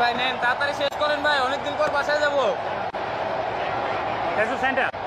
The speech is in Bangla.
ভাই নেন, তাড়াতাড়ি শেষ করেন ভাই, অনেকদিন পর বাসায় যাবো। সেন্টার